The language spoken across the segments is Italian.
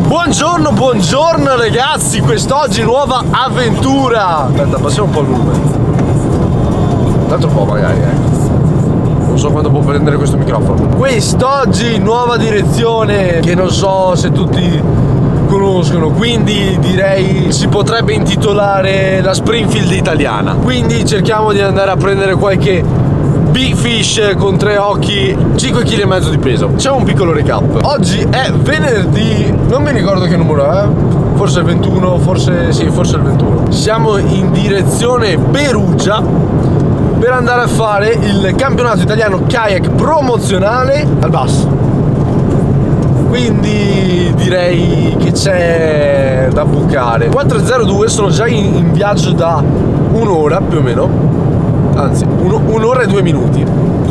Buongiorno, buongiorno ragazzi, quest'oggi nuova avventura. Aspetta, passiamo un po' il volume. Un altro po' magari, non so quanto può prendere questo microfono. Quest'oggi nuova direzione che non so se tutti conoscono, quindi direi si potrebbe intitolare la Springfield italiana. Quindi cerchiamo di andare a prendere qualche big fish con 3 occhi, 5,5 kg di peso. Facciamo un piccolo recap. Oggi è venerdì, non mi ricordo che numero è, forse il 21, forse sì, forse il 21. Siamo in direzione Perugia per andare a fare il campionato italiano kayak promozionale al bus. Quindi direi che c'è da bucare. 4:02, sono già in viaggio da un'ora più o meno. Anzi, un'ora e 2 minuti.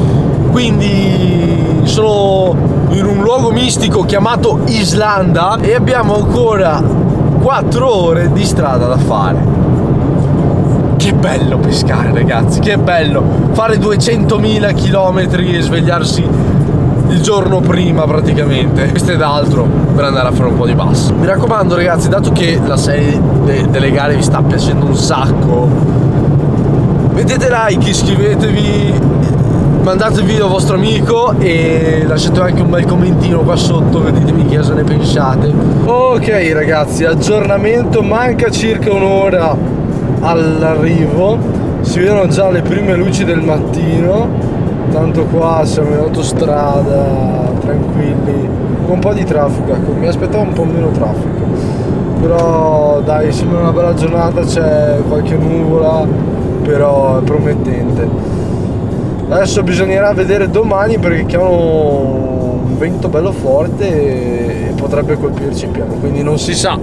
Quindi sono in un luogo mistico chiamato Islanda e abbiamo ancora 4 ore di strada da fare. Che bello pescare, ragazzi, che bello fare 200.000 chilometri e svegliarsi il giorno prima praticamente. Questo è d'altro per andare a fare un po' di basso. Mi raccomando ragazzi, dato che la serie delle gare vi sta piacendo un sacco, mettete like, iscrivetevi, mandate il video al vostro amico e lasciate anche un bel commentino qua sotto, ditemi che cosa ne pensate. Ok ragazzi, aggiornamento, manca circa un'ora all'arrivo, si vedono già le prime luci del mattino, tanto qua siamo in autostrada, tranquilli, con un po' di traffico, ecco, mi aspettavo un po' meno traffico, però dai, sembra una bella giornata, c'è qualche nuvola, però è promettente. Adesso bisognerà vedere domani perché chiamano un vento bello forte e potrebbe colpirci in piano, quindi non si sa,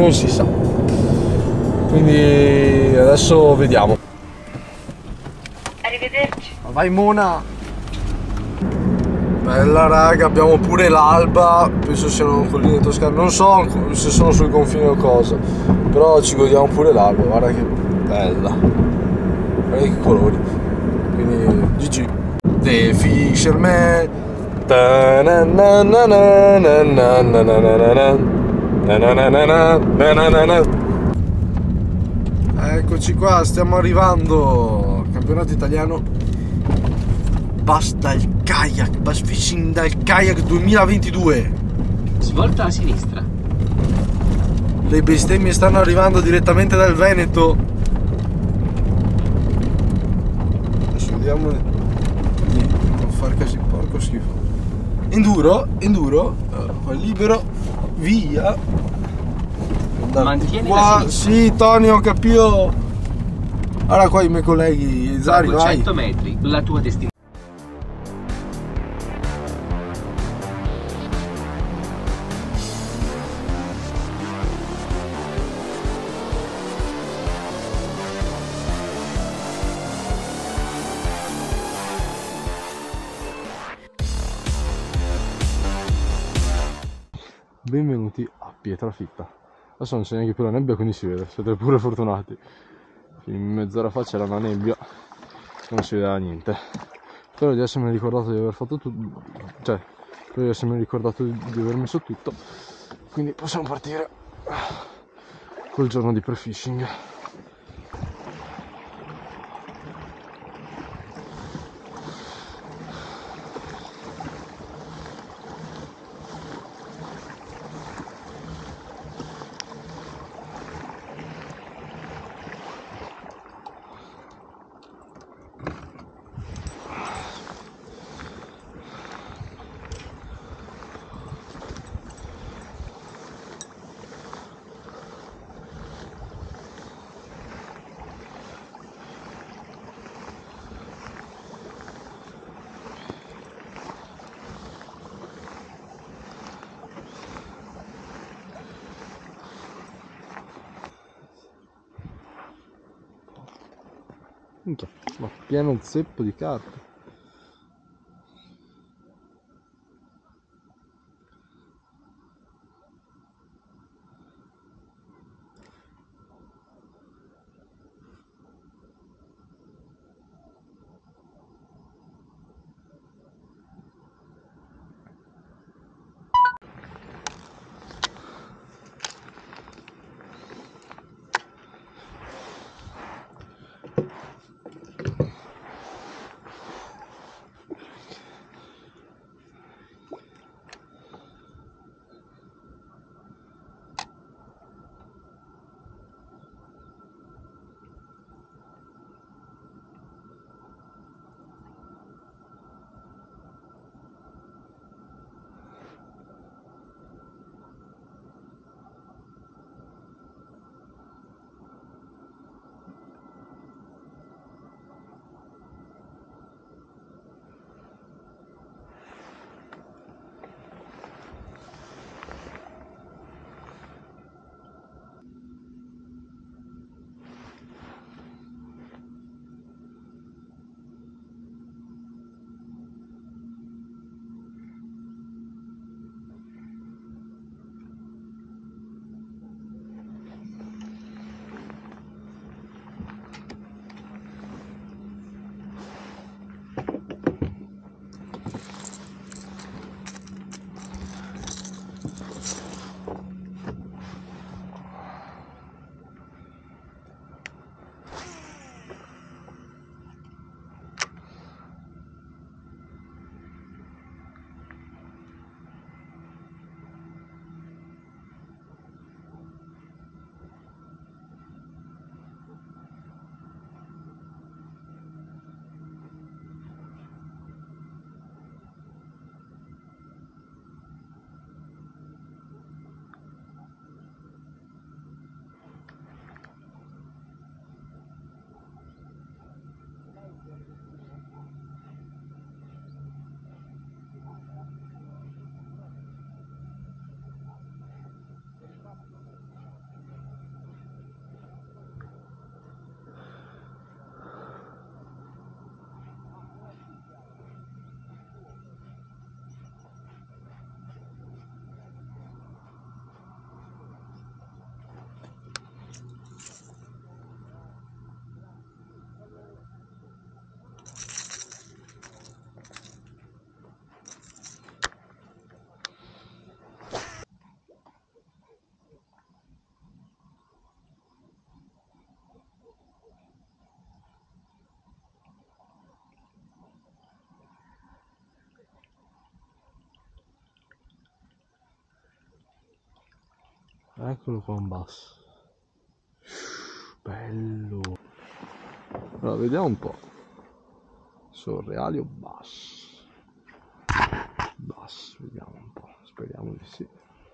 quindi adesso vediamo. Arrivederci. Vai Mona. Bella raga, abbiamo pure l'alba, penso siano colline toscane, non so se sono sul confine o cosa, però ci godiamo pure l'alba, guarda che bella, guarda che colori, quindi GG. The Fisherman. Eccoci qua, stiamo arrivando, campionato italiano Bass Fishing dal Kayak 2022. Svolta a sinistra. Le bestemmie stanno arrivando direttamente dal Veneto. Adesso vediamo di non far così porco schifo. Enduro, libero, via. Mantieni qua, la sì Tony, ho capito. Ora qua i miei colleghi Zari, vai. 200 metri, la tua destinazione. Benvenuti a Pietrafitta. Adesso non c'è neanche più la nebbia, quindi si vede, siete pure fortunati. In mezz'ora fa c'era una nebbia, non si vedeva niente. Spero di essermi ricordato di aver fatto tutto, cioè, spero di essermi ricordato di aver messo tutto, quindi possiamo partire col giorno di pre-fishing. Minchia, ma pieno zeppo di carte. Eccolo qua un basso. Bello. Allora, vediamo un po'. Sono reali o basso? Basso, vediamo un po'. Speriamo di sì.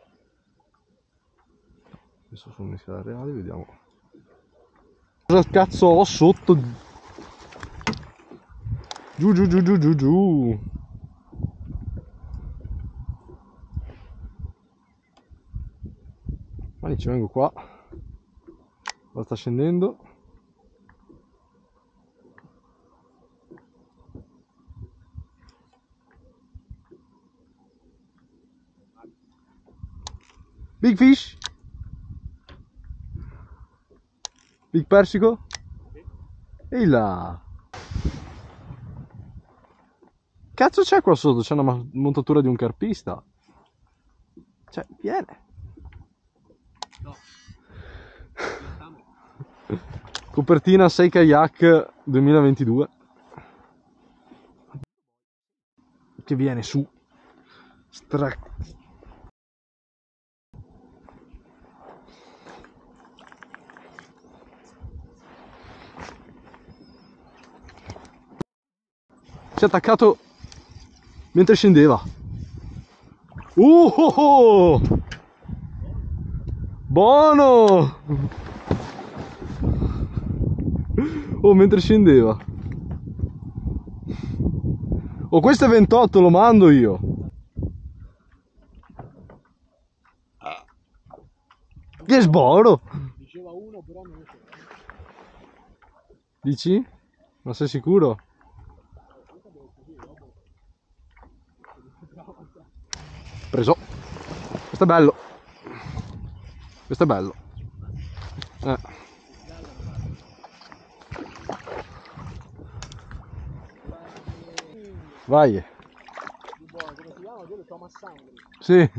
Adesso sono in scala reali, vediamo. Cosa cazzo ho sotto? Giù giù giù giù giù giù. Ma ci vengo qua. La sta scendendo. Big fish. Big persico. Ehi là. Cazzo c'è qua sotto? C'è una montatura di un carpista. Cioè, viene. No. Copertina 6 kayak 2022. Che viene su. Si è attaccato mentre scendeva. Oh! Buono! Oh, mentre scendeva. Oh, questo è 28, lo mando io. Che sboro! Diceva uno, però non lo so. Dici? Ma sei sicuro? Preso. Questo è bello. Questo è bello. Vai. Come si chiama? Quello Thomas Sangri. Sì.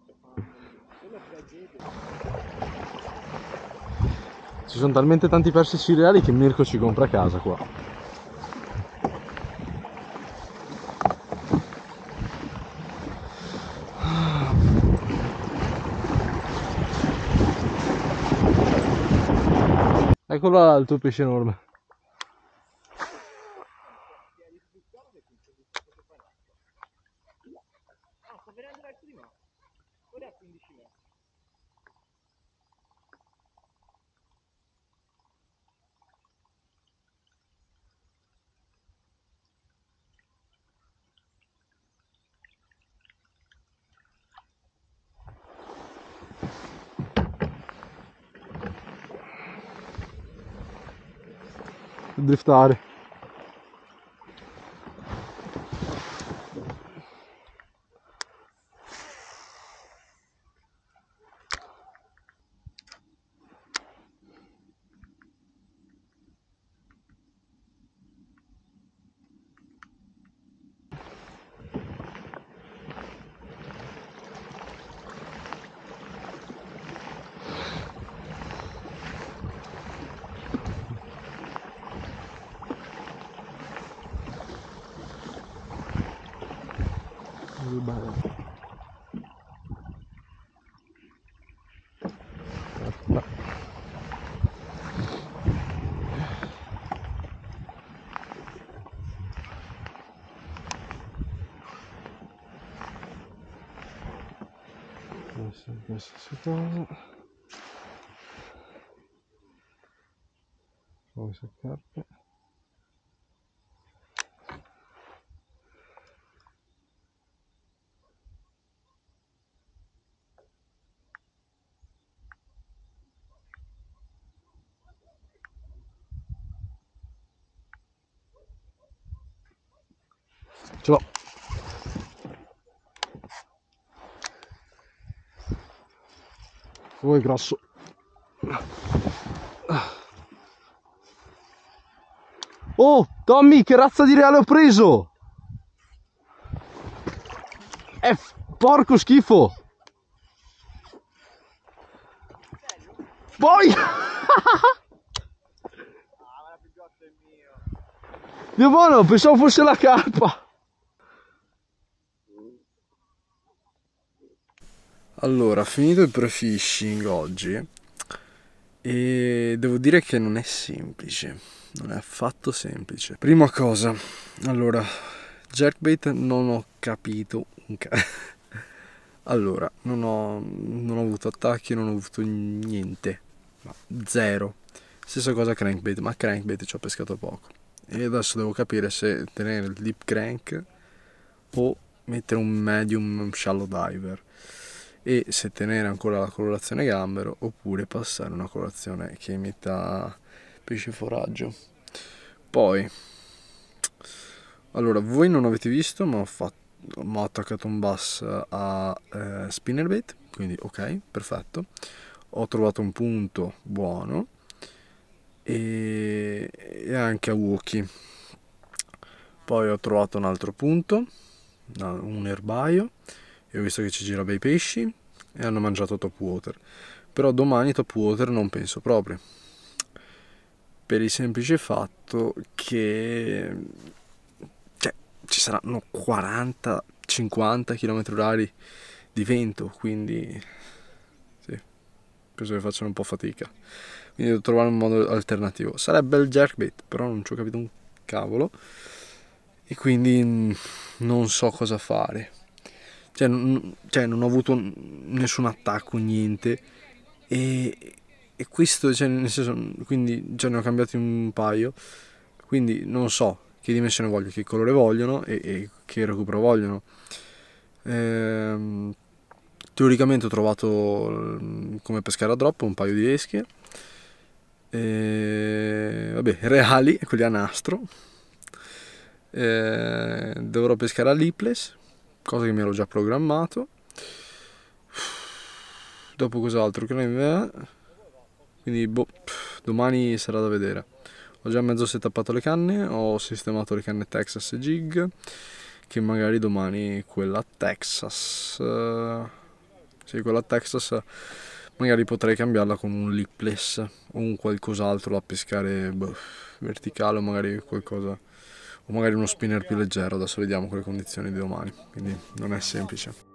Ci sono talmente tanti persici reali che Mirko ci compra a casa qua. Eccolo là il tuo pesce enorme. Ah, sta venendo verso di me. Ora è a 15 metri. Driftare. Questa cosa. Poi saccarpe. Ce l'ho. Oh, è grosso. Oh, Tommy, che razza di reale ho preso? Porco schifo. Poi. Dio buono, pensavo fosse la carpa. Allora, finito il pre-fishing oggi e devo dire che non è semplice, non è affatto semplice. Prima cosa, allora, jerkbait non ho capito un allora, non ho avuto attacchi, non ho avuto niente, ma zero. Stessa cosa crankbait, ma crankbait ci ho pescato poco. E adesso devo capire se tenere il deep crank o mettere un medium shallow diver, e se tenere ancora la colorazione gambero oppure passare una colorazione che metta pesce foraggio. Poi, allora, voi non avete visto, ma ho attaccato un bass a spinnerbait, quindi ok, perfetto. Ho trovato un punto buono e anche a Wookie. Poi ho trovato un altro punto, un erbaio, e ho visto che ci gira bei pesci e hanno mangiato top water. Però domani top water non penso proprio, per il semplice fatto che ci saranno 40-50 km/h di vento, quindi sì, penso che facciano un po' fatica. Quindi devo trovare un modo alternativo. Sarebbe il jerkbait, però non ci ho capito un cavolo e quindi non so cosa fare. Cioè non ho avuto nessun attacco, niente, e questo, cioè, nel senso, quindi già ne ho cambiati un paio, quindi non so che dimensione voglio, che colore vogliono e che recupero vogliono. Teoricamente ho trovato come pescare a drop un paio di esche, vabbè, reali, quelli a nastro. Dovrò pescare a lipless, cosa che mi ero già programmato. Dopo cos'altro? Quindi domani sarà da vedere. Ho già mezzo setappato le canne, ho sistemato le canne Texas e Jig, che magari domani quella Texas, sì, quella Texas magari potrei cambiarla con un lipless o un qualcos'altro da pescare verticale, o magari qualcosa, o magari uno spinner più leggero. Adesso vediamo con le condizioni di domani, quindi non è semplice.